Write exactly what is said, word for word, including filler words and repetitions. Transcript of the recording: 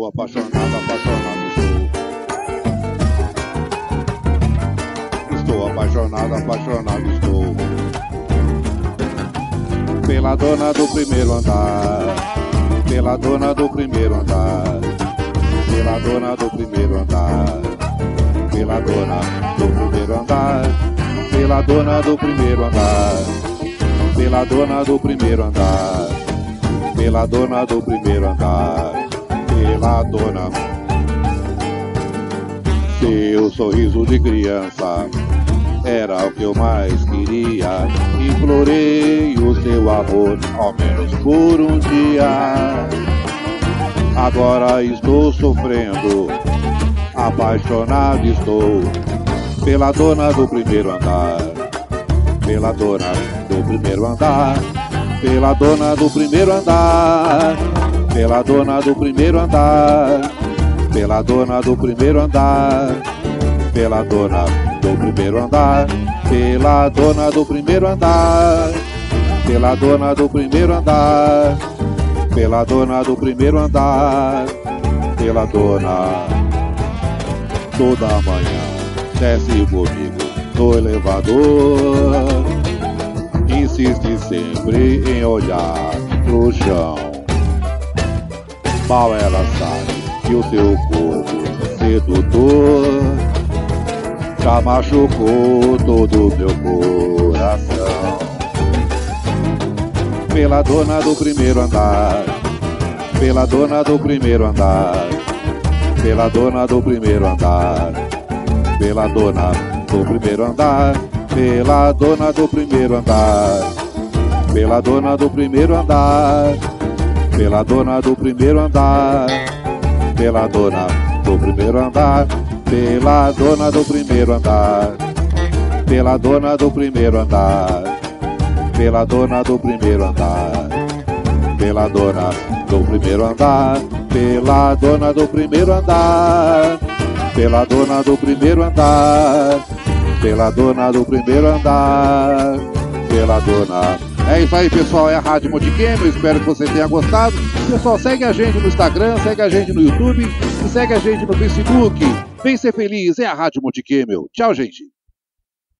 Estou apaixonado, apaixonado estou. Estou apaixonado, apaixonado estou. Pela dona do primeiro andar, pela dona do primeiro andar, pela dona do primeiro andar, pela dona do primeiro andar, pela dona do primeiro andar, pela dona do primeiro andar, pela dona do primeiro andar, pela dona. Seu sorriso de criança era o que eu mais queria. Implorei o seu amor, ao menos por um dia. Agora estou sofrendo, apaixonado estou. Pela dona do primeiro andar, pela dona do primeiro andar, pela dona do primeiro andar, pela dona do primeiro andar, pela dona do primeiro andar, pela dona do primeiro andar, pela dona do primeiro andar, pela dona do primeiro andar, pela dona do primeiro andar, pela dona. Toda manhã desce comigo no elevador, insiste sempre em olhar pro chão. Mal ela sabe que o seu corpo sedutor já machucou todo o meu coração. Pela dona do primeiro andar, pela dona do primeiro andar, pela dona do primeiro andar, pela dona do primeiro andar, pela dona do primeiro andar, pela dona do primeiro andar, pela dona do primeiro andar, pela dona do primeiro andar, pela dona do primeiro andar, pela dona do primeiro andar, pela dona do primeiro andar, pela dona do primeiro andar, pela dona do primeiro andar, pela dona do primeiro andar, pela dona do primeiro andar, pela dona. É isso aí, pessoal, é a Rádio Multicam, eu espero que você tenha gostado. Pessoal, segue a gente no Instagram, segue a gente no YouTube e segue a gente no Facebook. Vem ser feliz, é a Rádio Multicam. Tchau, gente.